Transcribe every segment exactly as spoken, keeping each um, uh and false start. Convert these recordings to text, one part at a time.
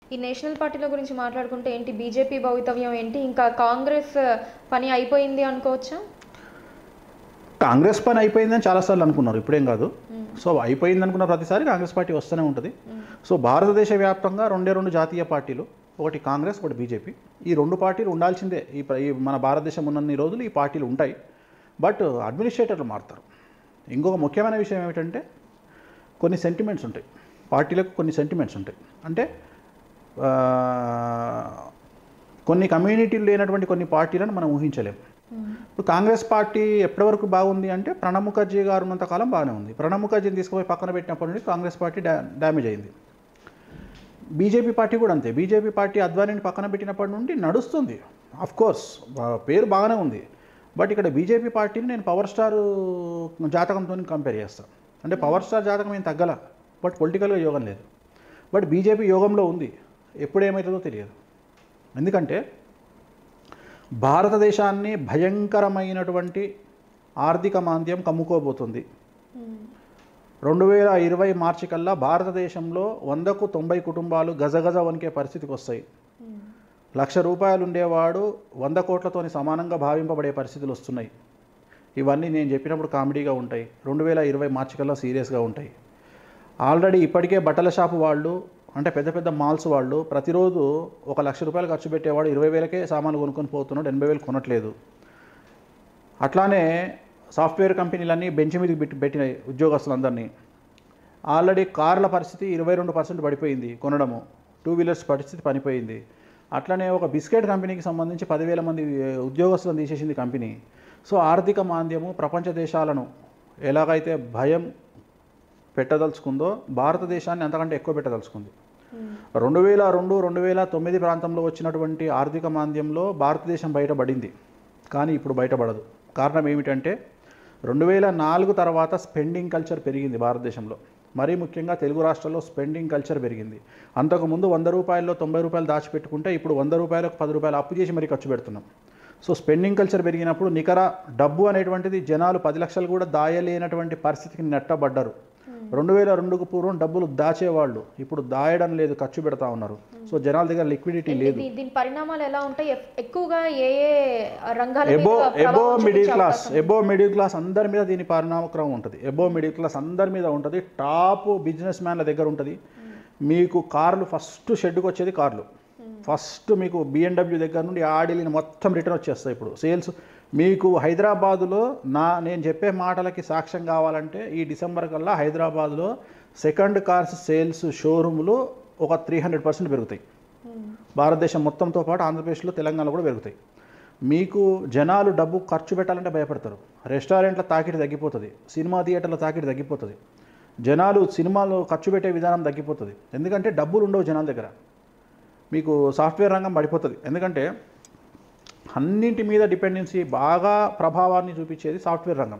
ఈ నేషనల్ పార్టీల గురించి మాట్లాడుకుంటే ఏంటి బీజేపీ భవితవ్యం ఏంటి? ఇంకా కాంగ్రెస్ పని అయిపోయింది అనుకోవచ్చా? కాంగ్రెస్ పని అయిపోయిందని చాలాసార్లు అనుకున్నారు, ఇప్పుడేం కాదు. సో అయిపోయింది అనుకున్న ప్రతిసారి కాంగ్రెస్ పార్టీ వస్తూనే ఉంటుంది. సో భారతదేశ వ్యాప్తంగా రెండే రెండు జాతీయ పార్టీలు, ఒకటి కాంగ్రెస్, ఒకటి బీజేపీ. ఈ రెండు పార్టీలు ఉండాల్సిందే. ఈ ఈ మన భారతదేశం ఉన్నన్ని రోజులు ఈ పార్టీలు ఉంటాయి. బట్ అడ్మినిస్ట్రేటర్లు మారుతారు. ఇంకొక ముఖ్యమైన విషయం ఏమిటంటే కొన్ని సెంటిమెంట్స్ ఉంటాయి పార్టీలకు, కొన్ని సెంటిమెంట్స్ ఉంటాయి. అంటే కొన్ని కమ్యూనిటీలు లేనటువంటి కొన్ని పార్టీలను మనం ఊహించలేము. ఇప్పుడు కాంగ్రెస్ పార్టీ ఎప్పటి వరకు బాగుంది అంటే ప్రణబ్ ముఖర్జీ గారు ఉన్నంతకాలం బాగానే ఉంది. ప్రణబ్ ముఖర్జీని తీసుకుపోయి పక్కన పెట్టినప్పటి నుండి కాంగ్రెస్ పార్టీ డా డ్యామేజ్ అయింది. బీజేపీ పార్టీ కూడా అంతే. బీజేపీ పార్టీ అద్వానీని పక్కన పెట్టినప్పటి నుండి నడుస్తుంది. కోర్స్ పేరు బాగానే ఉంది. బట్ ఇక్కడ బీజేపీ పార్టీని నేను పవర్ స్టార్ జాతకంతో కంపేర్ చేస్తాను. అంటే పవర్ స్టార్ జాతకం ఏం తగ్గల, బట్ పొలిటికల్గా యోగం లేదు. బట్ బీజేపీ యోగంలో ఉంది. ఎప్పుడు ఏమవుతుందో తెలియదు. ఎందుకంటే భారతదేశాన్ని భయంకరమైనటువంటి ఆర్థిక మాంద్యం కమ్ముకోబోతుంది. రెండు వేల ఇరవై మార్చి కల్లా భారతదేశంలో వందకు తొంభై కుటుంబాలు గజగజ వణికే పరిస్థితికి వస్తాయి. లక్ష రూపాయలు ఉండేవాడు వంద కోట్లతోని సమానంగా భావింపబడే పరిస్థితులు వస్తున్నాయి. ఇవన్నీ నేను చెప్పినప్పుడు కామెడీగా ఉంటాయి, రెండు వేల ఇరవై మార్చి కల్లా సీరియస్గా ఉంటాయి. ఆల్రెడీ ఇప్పటికే బట్టల షాపు వాళ్ళు, అంటే పెద్ద పెద్ద మాల్స్ వాళ్ళు ప్రతిరోజు ఒక లక్ష రూపాయలు ఖర్చు పెట్టేవాడు ఇరవై వేలకే సామాన్లు కొనుక్కొని పోతున్నాడు, ఎనభై వేలు కొనట్లేదు. అట్లానే సాఫ్ట్వేర్ కంపెనీలన్నీ బెంచ్ మీదకి పెట్టి పెట్టినాయి ఉద్యోగస్తులందరినీ. ఆల్రెడీ కార్ల పరిస్థితి ఇరవై రెండు పర్సెంట్ పడిపోయింది కొనడము, టూ వీలర్స్ పరిస్థితి పనిపోయింది. అట్లనే ఒక బిస్కెట్ కంపెనీకి సంబంధించి పదివేల మంది ఉద్యోగస్తులను తీసేసింది కంపెనీ. సో ఆర్థిక మాంద్యము ప్రపంచ దేశాలను ఎలాగైతే భయం పెట్టదలుచుకుందో భారతదేశాన్ని అంతకంటే ఎక్కువ పెట్టదలుచుకుంది. రెండు వేల రెండు రెండు వేల తొమ్మిది ప్రాంతంలో వచ్చినటువంటి ఆర్థిక మాంద్యంలో భారతదేశం బయటపడింది, కానీ ఇప్పుడు బయటపడదు. కారణం ఏమిటంటే రెండు వేల నాలుగు తర్వాత స్పెండింగ్ కల్చర్ పెరిగింది భారతదేశంలో. మరీ ముఖ్యంగా తెలుగు రాష్ట్రాల్లో స్పెండింగ్ కల్చర్ పెరిగింది. అంతకుముందు వంద రూపాయల్లో తొంభై రూపాయలు దాచిపెట్టుకుంటే ఇప్పుడు వంద రూపాయలకు పది రూపాయలు అప్పు చేసి మరీ ఖర్చు పెడుతున్నాం. సో స్పెండింగ్ కల్చర్ పెరిగినప్పుడు నికర డబ్బు అనేటువంటిది జనాలు పది లక్షలు కూడా దాయలేనటువంటి పరిస్థితికి నెట్టబడ్డారు. రెండు వేల రెండుకు పూర్వం డబ్బులు దాచేవాళ్ళు, ఇప్పుడు దాయడం లేదు, ఖర్చు పెడతా ఉన్నారు. సో జనాల దగ్గర లిక్విడిటీ లేదు. దీని పరిణామాలు ఎలా ఉంటాయి? ఎక్కువగా ఏ ఏ రంగాల above above middle class above middle class అందరి మీద దీని పరిణామక్రమం ఉంటుంది. ఎబో మిడిల్ క్లాస్ అందరి మీద ఉంటుంది. టాప్ బిజినెస్ మ్యాన్ల దగ్గర ఉంటుంది. మీకు కార్లు ఫస్ట్ షెడ్కి వచ్చేది కార్లు. ఫస్ట్ మీకు బిఎండబ్ల్యూ దగ్గర నుండి ఆడిలిన మొత్తం రిటర్న్ వచ్చేస్తాయి. ఇప్పుడు సేల్స్ మీకు హైదరాబాదులో నా నేను చెప్పే మాటలకి సాక్ష్యం కావాలంటే ఈ డిసెంబర్ కల్లా హైదరాబాద్లో సెకండ్ కార్స్ సేల్స్ షోరూములు ఒక త్రీ హండ్రెడ్ పర్సెంట్ పెరుగుతాయి. భారతదేశం మొత్తంతో పాటు ఆంధ్రప్రదేశ్లో తెలంగాణలో కూడా పెరుగుతాయి. మీకు జనాలు డబ్బు ఖర్చు పెట్టాలంటే భయపడతారు. రెస్టారెంట్ల తాకిడి తగ్గిపోతుంది, సినిమా థియేటర్ల తాకిడి తగ్గిపోతుంది, జనాలు సినిమాలు ఖర్చు పెట్టే విధానం తగ్గిపోతుంది. ఎందుకంటే డబ్బులు ఉండవు జనాల దగ్గర. మీకు సాఫ్ట్వేర్ రంగం పడిపోతుంది. ఎందుకంటే అన్నింటి మీద డిపెండెన్సీ బాగా ప్రభావాన్ని చూపించేది సాఫ్ట్వేర్ రంగం.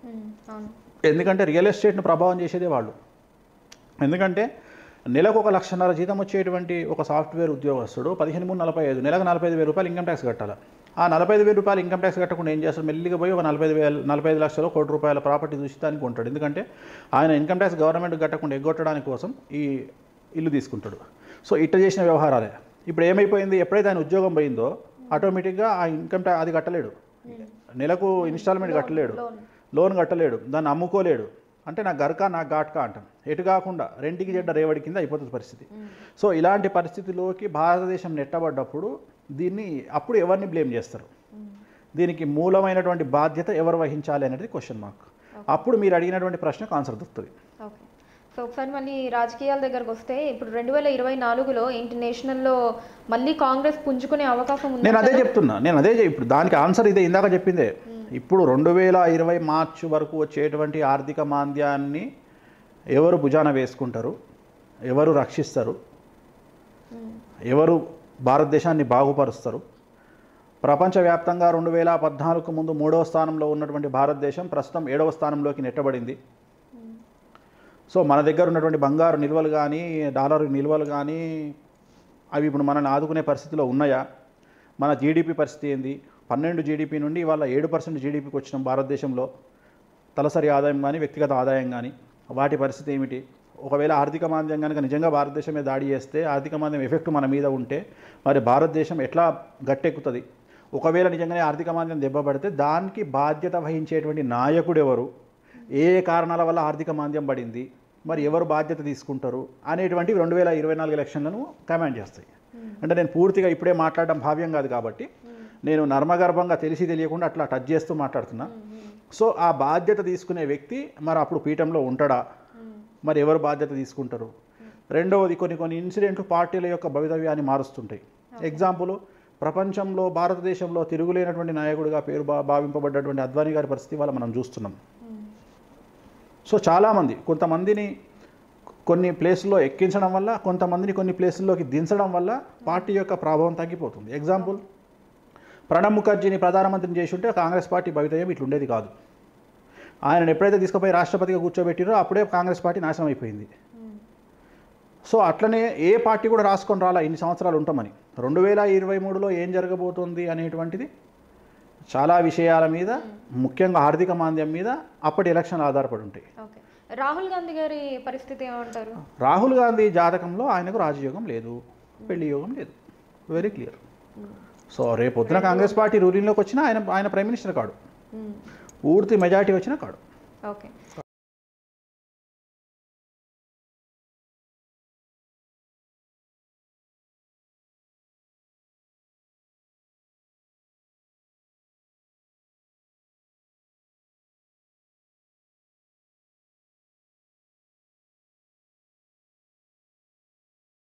ఎందుకంటే రియల్ ఎస్టేట్ను ప్రభావం చేసేదే వాళ్ళు. ఎందుకంటే నెలకు ఒక లక్షన్నర జీతం వచ్చేటువంటి ఒక సాఫ్ట్వేర్ ఉద్యోగస్తుడు పదిహేను మూడు నలభై ఐదు నెలకు నలభై ఐదు వేల రూపాయలు ఇన్కమ్ ట్యాక్స్ కట్టాలి. ఆ నలభై ఐదు వేల రూపాయలు ఇన్కమ్ ట్యాక్స్ కట్టకుండా ఏం చేస్తాడు? మెల్లిగా పోయి ఒక నలభై ఐదు వేల నలభై ఐదు లక్షలు కోటి రూపాయల ప్రాపర్టీ చూసిదానికి ఉంటాడు. ఎందుకంటే ఆయన ఇన్కమ్ ట్యాక్స్ గవర్నమెంట్ కట్టకుండా ఎగ్గొట్టడానికి కోసం ఈ ఇల్లు తీసుకుంటాడు. సో ఇట్ట చేసిన వ్యవహారాలే. ఇప్పుడు ఏమైపోయింది? ఎప్పుడైతే ఆయన ఉద్యోగం పోయిందో ఆటోమేటిక్గా ఆ ఇన్కమ్ ట్యాక్స్ అది కట్టలేడు, నెలకు ఇన్స్టాల్మెంట్ కట్టలేడు, లోన్ కట్టలేడు, దాన్ని అమ్ముకోలేడు. అంటే నా గర్కా నా ఘాట్కా అంటాం. ఎటు కాకుండా రెంటికి చెడ్డ రేవడి కింద అయిపోతుంది పరిస్థితి. సో ఇలాంటి పరిస్థితిలోకి భారతదేశం నెట్టబడ్డప్పుడు దీన్ని అప్పుడు ఎవరిని బ్లేమ్ చేస్తారు? దీనికి మూలమైనటువంటి బాధ్యత ఎవరు వహించాలి అనేది క్వశ్చన్ మార్క్. అప్పుడు మీరు అడిగినటువంటి ప్రశ్నకు ఆన్సర్ దొరుకుతుంది. సో ఒకసారి మళ్ళీ రాజకీయాల దగ్గరకు వస్తే ఇప్పుడు రెండు వేల ఇరవై నాలుగులో ఏంటి నేషనల్లో మళ్ళీ కాంగ్రెస్ పుంజుకునే అవకాశం ఉంది. నేను అదే చెప్తున్నా నేను అదే ఇప్పుడు దానికి ఆన్సర్ ఇదే, ఇందాక చెప్పిందే. ఇప్పుడు రెండు వేల ఇరవై మార్చి వరకు వచ్చేటువంటి ఆర్థిక మాంద్యాన్ని ఎవరు భుజాన వేసుకుంటారు, ఎవరు రక్షిస్తారు, ఎవరు భారతదేశాన్ని బాగుపరుస్తారు? ప్రపంచవ్యాప్తంగా రెండు వేల పద్నాలుగు ముందు మూడవ స్థానంలో ఉన్నటువంటి భారతదేశం ప్రస్తుతం ఏడవ స్థానంలోకి నెట్టబడింది. సో మన దగ్గర ఉన్నటువంటి బంగారు నిల్వలు కానీ డాలర్ నిల్వలు కానీ అవి ఇప్పుడు మనల్ని ఆదుకునే పరిస్థితిలో ఉన్నాయా? మన జీడిపి పరిస్థితి ఏంది? పన్నెండు జీడిపి నుండి ఇవాళ ఏడు పర్సెంట్ జీడిపికి వచ్చినాం భారతదేశంలో. తలసరి ఆదాయం కానీ వ్యక్తిగత ఆదాయం కానీ వాటి పరిస్థితి ఏమిటి? ఒకవేళ ఆర్థిక మాంద్యం కనుక నిజంగా భారతదేశం మీద దాడి చేస్తే ఆర్థిక మాంద్యం ఎఫెక్ట్ మన మీద ఉంటే మరి భారతదేశం ఎట్లా గట్టెక్కుతుంది? ఒకవేళ నిజంగానే ఆర్థిక మాంద్యం దెబ్బపడితే దానికి బాధ్యత వహించేటువంటి నాయకుడు ఎవరు, ఏ కారణాల వల్ల ఆర్థిక మాంద్యం పడింది, మరి ఎవరు బాధ్యత తీసుకుంటారు అనేటువంటివి రెండు వేల ఇరవై నాలుగు ఎలక్షన్లను కమాండ్ చేస్తాయి. అంటే నేను పూర్తిగా ఇప్పుడే మాట్లాడడం భావ్యం కాదు కాబట్టి నేను నర్మగర్భంగా తెలిసి తెలియకుండా అట్లా టచ్ చేస్తూ మాట్లాడుతున్నా. సో ఆ బాధ్యత తీసుకునే వ్యక్తి మరి అప్పుడు పీఠంలో ఉంటాడా, మరి ఎవరు బాధ్యత తీసుకుంటారు? రెండవది, కొన్ని కొన్ని ఇన్సిడెంట్లు పార్టీల యొక్క భవితవ్యాన్ని మారుస్తుంటాయి. ఎగ్జాంపుల్, ప్రపంచంలో భారతదేశంలో తిరుగులేనటువంటి నాయకుడిగా పేరు బా భావింపబడ్డటువంటి అద్వానీ గారి పరిస్థితి వల్ల మనం చూస్తున్నాం. సో చాలామంది కొంతమందిని కొన్ని ప్లేసుల్లో ఎక్కించడం వల్ల, కొంతమందిని కొన్ని ప్లేసుల్లోకి దించడం వల్ల పార్టీ యొక్క ప్రభావం తగ్గిపోతుంది. ఎగ్జాంపుల్, ప్రణబ్ ముఖర్జీని ప్రధానమంత్రిని చేసి ఉంటే కాంగ్రెస్ పార్టీ భవితవ్యం ఇట్లుండేది కాదు. ఆయనను ఎప్పుడైతే తీసుకుపోయి రాష్ట్రపతిగా కూర్చోబెట్టిరో అప్పుడే కాంగ్రెస్ పార్టీ నాశనం అయిపోయింది. సో అట్లనే ఏ పార్టీ కూడా రాసుకొని రాలా ఇన్ని సంవత్సరాలు ఉంటామని. రెండు వేల ఇరవై మూడులో ఏం జరగబోతోంది అనేటువంటిది చాలా విషయాల మీద, ముఖ్యంగా ఆర్థిక మాంద్యం మీద అప్పటి ఎలక్షన్లు ఆధారపడి ఉంటాయి. రాహుల్ గాంధీ గారి పరిస్థితి ఏమంటారు? రాహుల్ గాంధీ జాతకంలో ఆయనకు రాజయోగం లేదు, పెళ్లి యోగం లేదు, వెరీ క్లియర్. సో రేపు పొద్దున కాంగ్రెస్ పార్టీ రూలింగ్లోకి వచ్చినా ఆయన ఆయన ప్రైమ్ మినిస్టర్ కాడు, పూర్తి మెజారిటీ వచ్చినా కాడు. ఓకే.